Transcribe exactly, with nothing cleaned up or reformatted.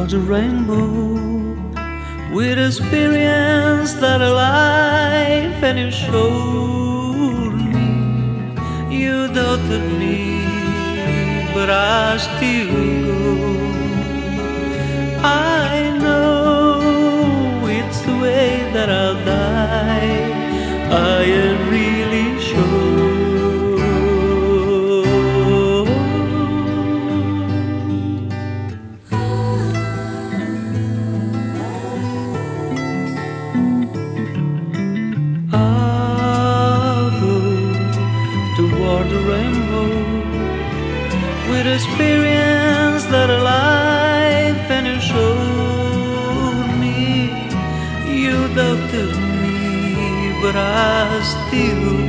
toward the rainbow with experience that a life, and you showed me. You doubted me, but I still go. I know it's the way that I'll die. I am really sure. Toward the rainbow with experience that a life, and you showed me. You doubted me, but I still